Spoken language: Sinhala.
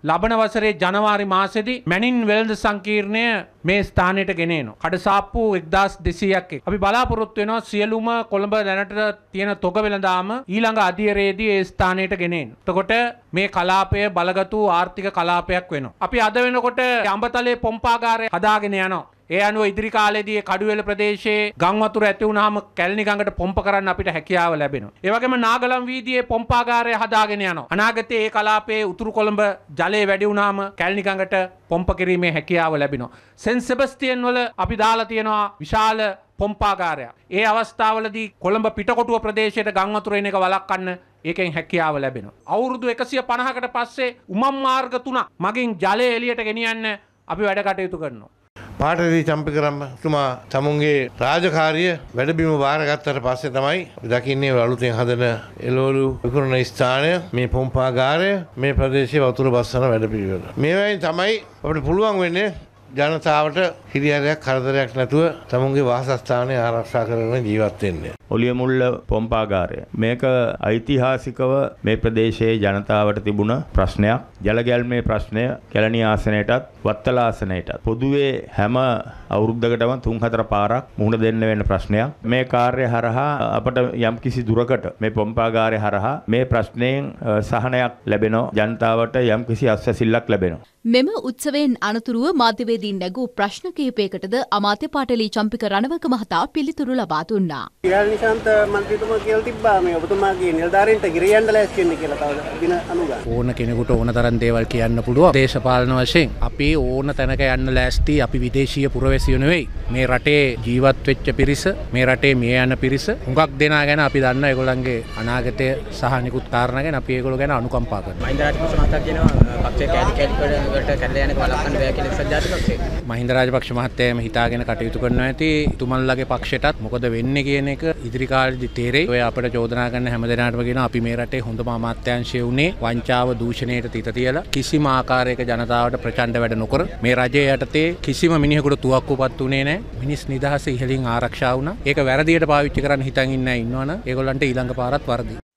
ලබන වසරේ ජනවාරි මාසෙදී මැනින් වෙළඳ සංකීර්ණය මේ ස්ථානයට ගෙන එනවා. කඩසාප්පු 1200ක් අපි බලාපොරොත්තු වෙනවා සියලුම කොළඹ දැනට තියෙන තොග වෙළඳාම ඊළඟ අධියරේදී ඒ ස්ථානයට ගෙන එන්න. එතකොට මේ කලාපය බලගතු ආර්ථික කලාපයක් වෙනවා. අපි අද වෙනකොට අඹතලේ පොම්පාගාරය හදාගෙන යනවා. ඒ අනුව ඉදිරි කාලේදී කඩුවෙල ප්‍රදේශයේ ගම් වතුර ඇති වුනහම කැලණි ගඟට පොම්ප කරන්න අපිට හැකියාව ලැබෙනවා. ඒ වගේම නාගලම් වීදියේ පොම්පාගාරය හදාගෙන යනවා. අනාගතයේ ඒ කලාපයේ උතුරු කොළඹ ජලය වැඩි වුනහම කැලණි ගඟට පොම්ප කිරීමේ හැකියාව ලැබෙනවා. සෙන්ට් සෙබස්තියන් වල අපි දාලා තියෙනවා විශාල පොම්පාගාරයක්. ඒ අවස්ථාවලදී කොළඹ පිටකොටුව ප්‍රදේශයට ගම් වතුර එන එක වළක්වන්න ඒකෙන් හැකියාව ලැබෙනවා. අවුරුදු 150කට පස්සේ උමම් මාර්ග 3 මගින් ජලය එළියට ගෙනියන්න අපි වැඩ කටයුතු කරනවා. පාටදී චම්පිකරම්ම තුමා තමුන්ගේ රාජකාරිය වැඩබිම බාරගත්තට පස්සේ තමයි අපි දකින්නේ අලුතෙන් හදන එළවලු විකුණන ස්ථානය මේ පොම්පාගාරය මේ ප්‍රදේශයේ වතුර බස්සන වැඩපිළිවෙල. මේවායින් තමයි අපිට පුළුවන් වෙන්නේ ජනතාවට හිරිහැරයක් කරදරයක් නැතුව තමුන්ගේ වාසස්ථානය ආරක්ෂා කරගෙන ජීවත් වෙන්න. ඔලියමුල්ල පොම්පාගාරය මේක ඓතිහාසිකව මේ ප්‍රදේශයේ ජනතාවට තිබුණ ප්‍රශ්නයක්. ජල ගැල්මේ ප්‍රශ්නය කැලණි ආසනයටත් වත්තල ආසනයටත් පොදුවේ හැම අවුරුද්දකටම 3-4 පාරක් මුහුණ දෙන්න වෙන ප්‍රශ්නයක්. මේ කාර්ය හරහා අපට යම්කිසි දුරකට මේ පොම්පාගාරය හරහා මේ ප්‍රශ්නයෙන් සහනයක් ලැබෙනවා. ජනතාවට යම්කිසි අස්වැසිල්ලක් ලැබෙනවා. මෙම උත්සවයෙන් අනතුරුව මාධ්‍යවේදීන් නැගූ ප්‍රශ්න කිහිපයකටද අමාත්‍ය පාටලී චම්පික රණවක මහතා පිළිතුරු ලබා දුන්නා. නිශාන්ත මන්ත්‍රීතුමා කියලා තිබ්බා මේ ඔබතුමාගේ නිලධාරීන්ට ගිරියන්න ලෑස්ති වෙන්න කියලා තව දින 90 ගාන. ඕන කෙනෙකුට ඕන තරම් දේවල් කියන්න පුළුවන්. දේශපාලන වශයෙන් අපි ඕන තැනක යන්න ලෑස්ති. අපි විදේශීය පුරවැසියෝ නෙවෙයි. මේ රටේ ජීවත් වෙච්ච පිරිස, මේ රටේ මිය යන පිරිස හුඟක් දෙනා ගැන අපි දන්නා. ඒගොල්ලන්ගේ අනාගතය සහ නිකුත් කාරණා ගැන අපි ඒගොල්ලෝ ගැන අනුකම්පා කරනවා. මහින්ද රාජපක්ෂ මහතා කියනවා පක්ෂේ කැඩි වලට කැඩලා යන වලක්වන්න බෑ කියලා ඉස්සත් ජාතික පක්ෂේ. මහින්ද රාජපක්ෂ මහත්තයාම හිතාගෙන කටයුතු කරනවා ඇති. තුමන්ලගේ පක්ෂයටත් මොකද වෙන්නේ කියන එක ඉදිරි කාලෙදි තේරෙයි. ඔය අපිට චෝදනා කරන හැම දෙනාටම කියනවා අපි මේ රටේ හොඳම අමාත්‍යාංශය උනේ වංචාව දූෂණයට තිත තියලා කිසිම ආකාරයක ජනතාවට ප්‍රචණ්ඩ වැඩ නොකර මේ රජය යටතේ කිසිම මිනිහෙකුට තුවක්කුපත් උනේ නැහැ. මිනිස් නිදහස ඉහළින් ආරක්ෂා වුණා. ඒක වැරදියට පාවිච්චි කරන්න හිතන් ඉන්නවනම් ඒගොල්ලන්ට ඊළඟ පාරත් වරදී.